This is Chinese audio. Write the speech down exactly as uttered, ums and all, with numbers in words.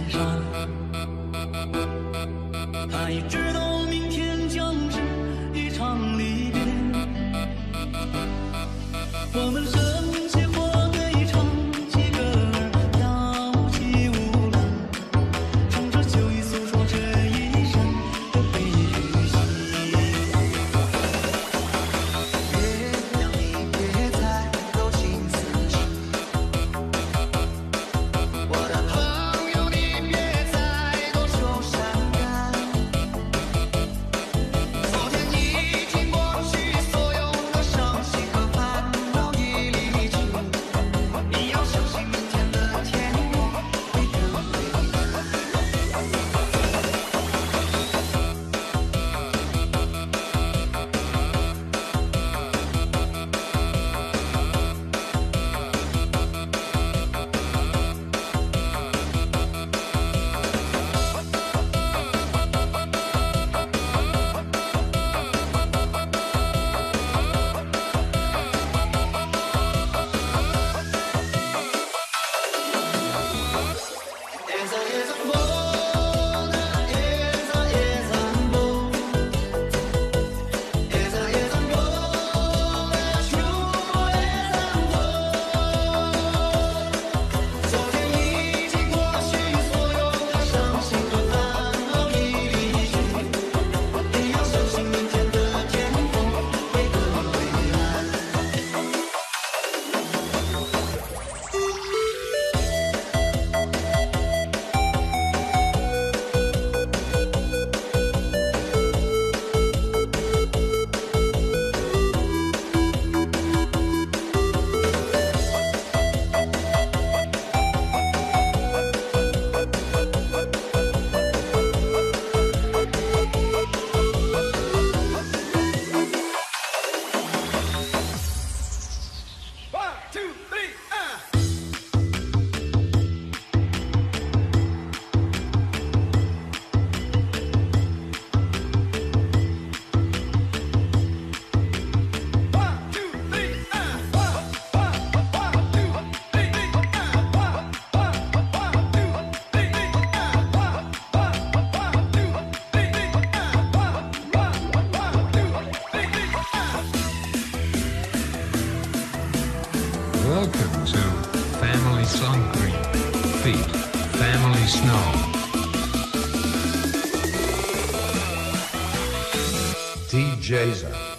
上，他已知道明天将是一场离别。我们生起火堆，唱起歌儿，摇起舞来，唱着旧忆，诉说这一生的悲与喜。 月亮，你别再勾心似痴，我的朋友，你别再多愁善感。昨天已经过去，所有的伤心和烦恼已离去，你要相信明天的天空会更蔚蓝。Esa es ambona, esa es ambona, esa es ambona, chupo es ambona。昨天已经过去，所有的伤心和烦恼已离去，你要相信明天的天空会更蔚蓝。 One, two, three, ah! One, two, three, ah! One, one, one, two, three, ah! One, one, one, two, three, ah! One, one, one, two, three, ah! One, one, one, two, three, ah! Welcome to Family Song Green Feet Family Snow. D J Zone.